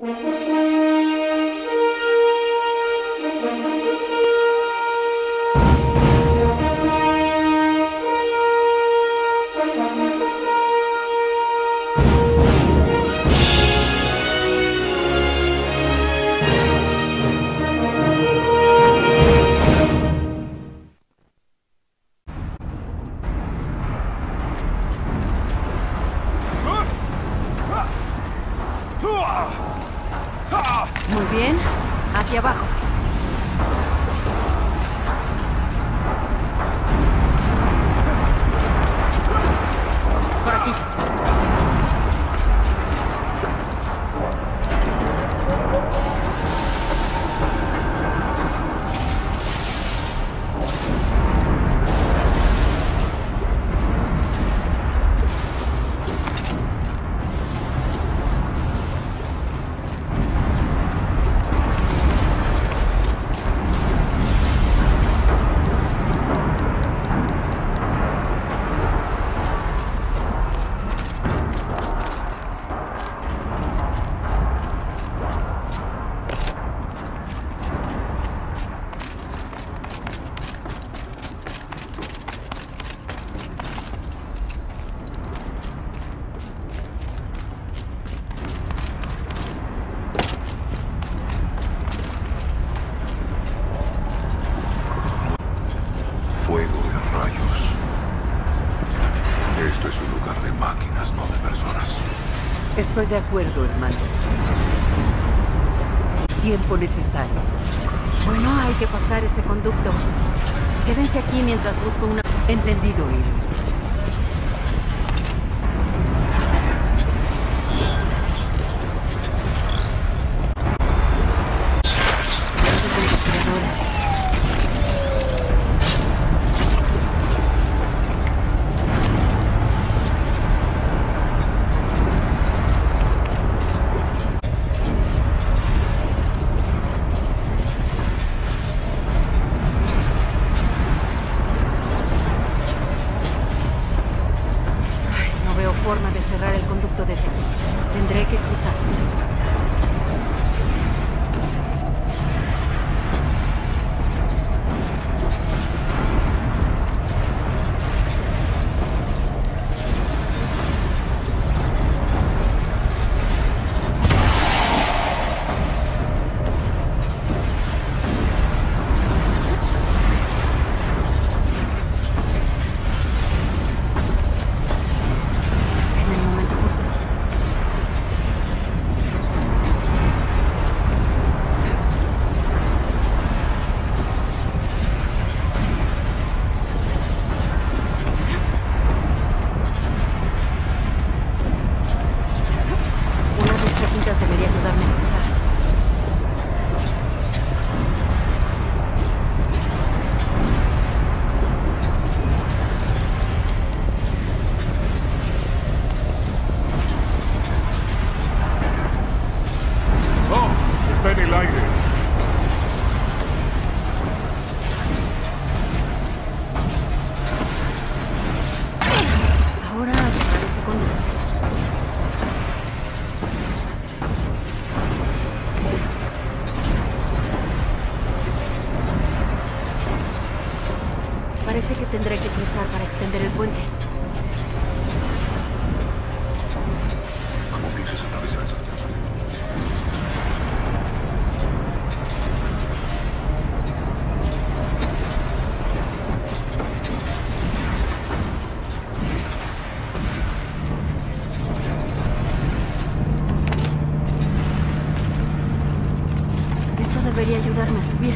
Muy bien, hacia abajo. Por aquí. Fuego y rayos. Esto es un lugar de máquinas, no de personas. Estoy de acuerdo, hermano. Tiempo necesario. Bueno, hay que pasar ese conducto. Quédense aquí mientras busco una... Entendido, Amy. No veo forma de cerrar el conducto desde aquí. Tendré que cruzar. En el momento justo. Una de esas cintas debería ayudarme a cruzar. ¡Oh! Está en el aire. Ahora a cerrar ese conducto. Parece que tendré que cruzar para extender el puente. ¿Cómo piensas atravesar eso? Esto debería ayudarme a subir.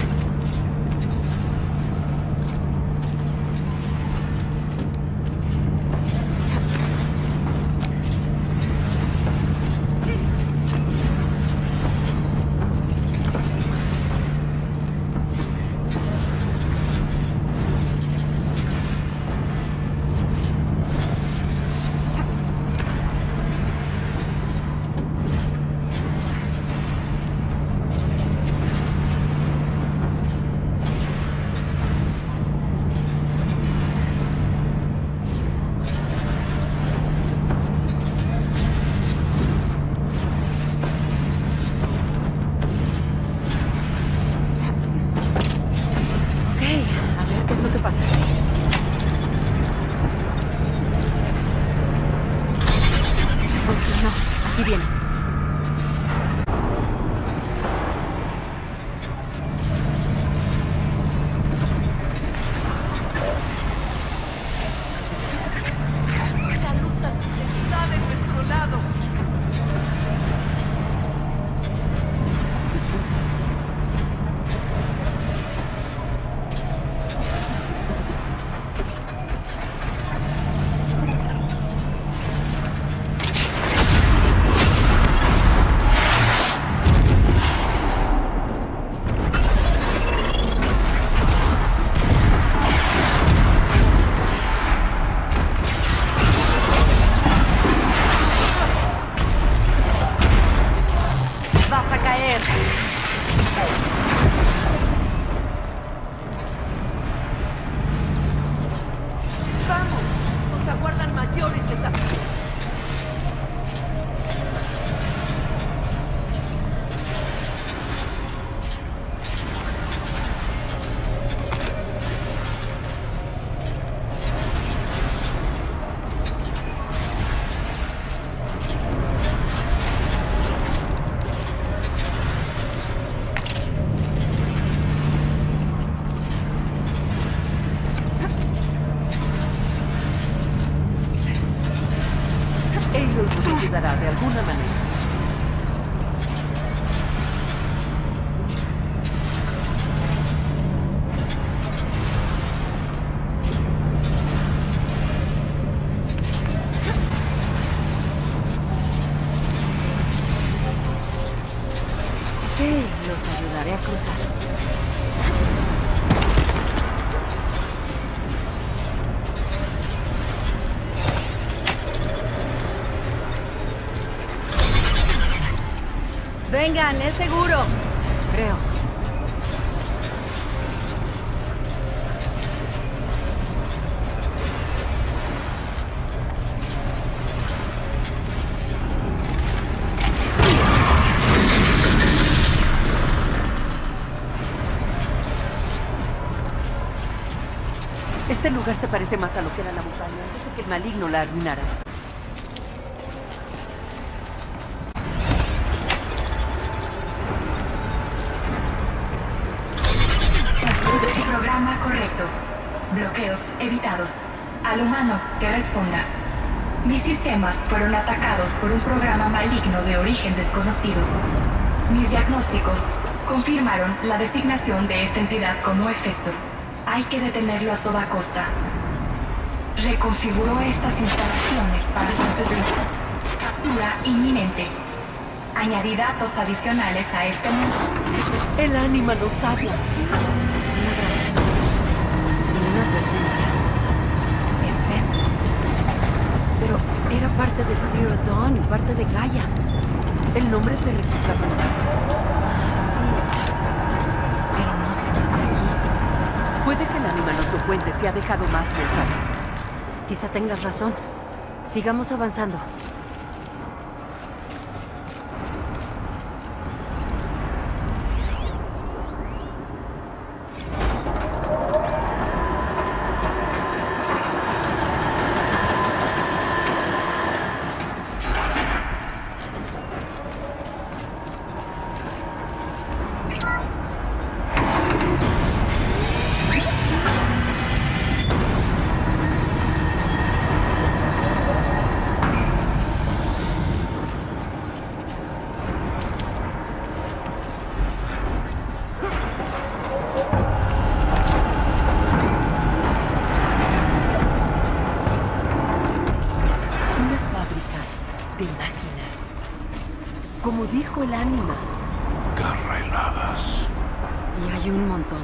caer. ¡Vamos! Nos aguardan mayores desafíos. Aloy nos ayudará de alguna manera. Ok, los ayudaré a cruzar. Vengan, es seguro. Creo. Este lugar se parece más a lo que era la montaña antes de que el maligno la arruinara. Programa correcto. Bloqueos evitados. Al humano que responda. Mis sistemas fueron atacados por un programa maligno de origen desconocido. Mis diagnósticos confirmaron la designación de esta entidad como Hefestor. Hay que detenerlo a toda costa. Reconfiguró estas instalaciones para su captura inminente. Añadí datos adicionales a este mundo. El ánima nos habla. Es una grabación. Y una advertencia. Hefesto. Pero era parte de Zero Dawn, parte de Gaia. ¿El nombre te resulta familiar? Sí. Pero no sé qué hace aquí. Puede que el ánima nos lo cuente si ha dejado más mensajes. Quizá tengas razón. Sigamos avanzando. De máquinas. Como dijo el ánima. Garra heladas. Y hay un montón.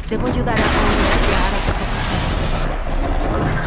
Debo ayudar a Anya y a Ara a protegerse.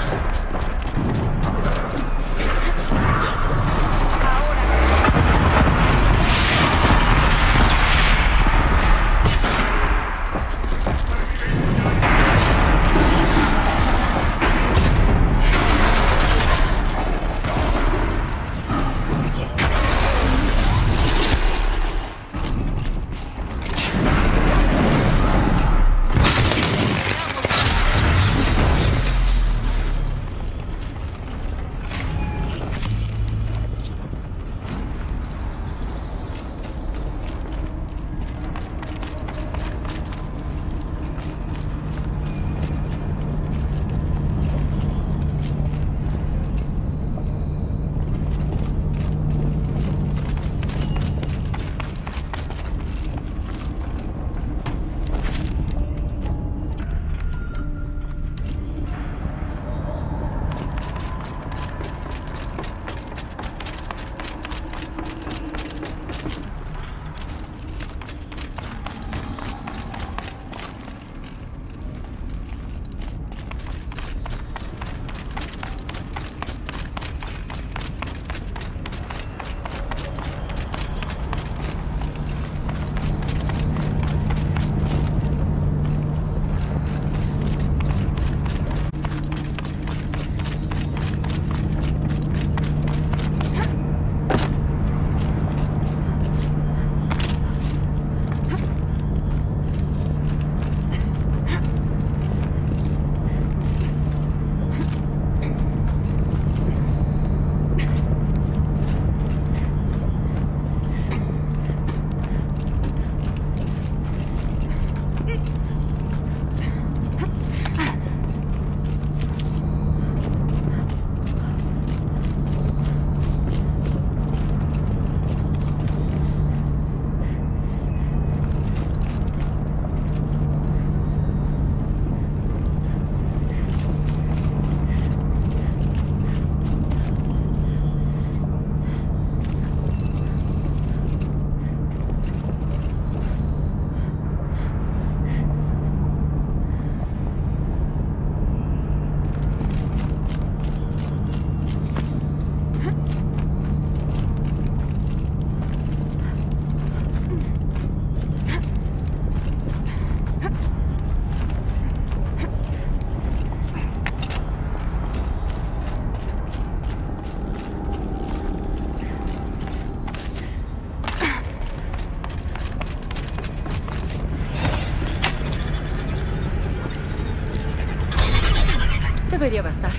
Debería bastar.